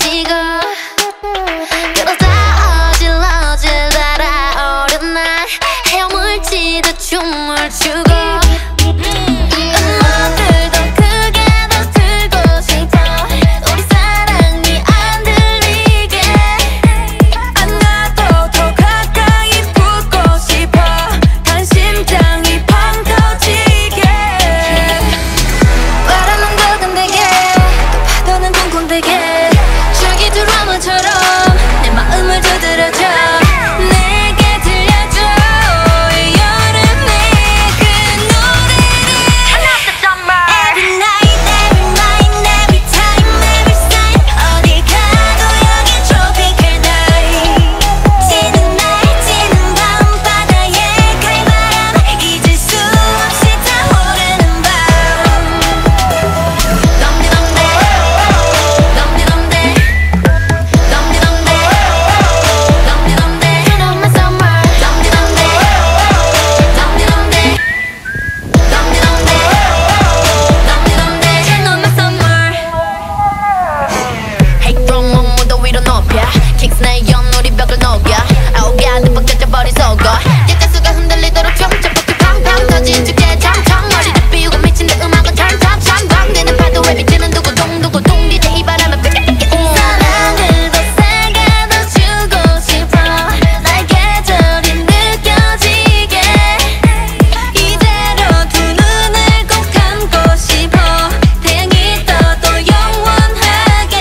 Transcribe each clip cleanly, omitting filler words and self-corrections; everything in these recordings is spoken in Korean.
지고 그러다 어질어질 달아오른 날 헤어물지도 춤을 추고 킥스나의 연우리 벽을 녹여 아우게 안 듬뿍 젖어버린 속어 객가수가 흔들리도록 춤춰 팡팡 터진 축제 장창 머리를 비우고 미친 듯 음악은 턴탑 상광되는 파도에 비치는 두구동두구동 DJ 이 바람은 뺏게 사랑을 더 세게 더 주고 싶어 나의 계절이 느껴지게 이대로 두 눈을 꼭 감고 싶어 태양이 떠도 영원하게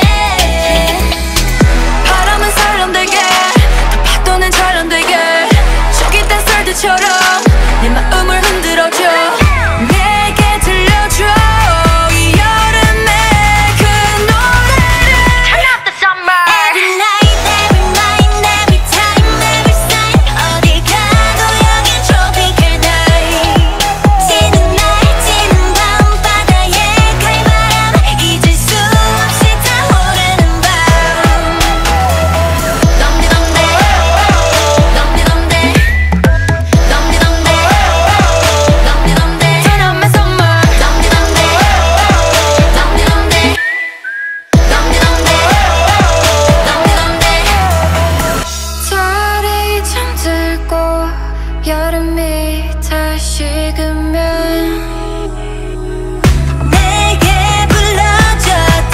바람은 설렁되게 또 파도는 절렁되게 저기 댄서들처럼 내 마음을 흔들어줘 내게 들려줘 이 여름의 그 노래를 Turn up the summer Every night, every night, every time, every sign 어디 가도 여긴 tropical night 지는 날 지는 밤 바다에 칼바람 잊을 수 없이 타오르는 밤 덤디덤대 덤디덤대 덤디덤대 덤디덤대 Turn up my summer 덤디덤대 덤디덤대 덤디덤대 덤디덤대 달이 잠들고 여름이 다시 그면 내게 불러줘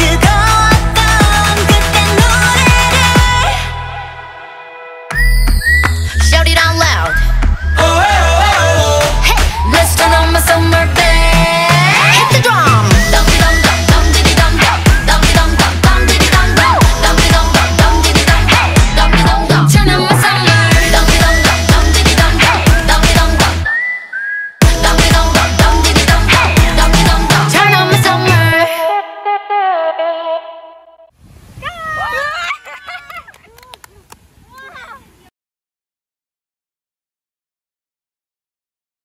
뜨거웠던 그때 노래를 Shout it out loud Hey, let's turn on my summer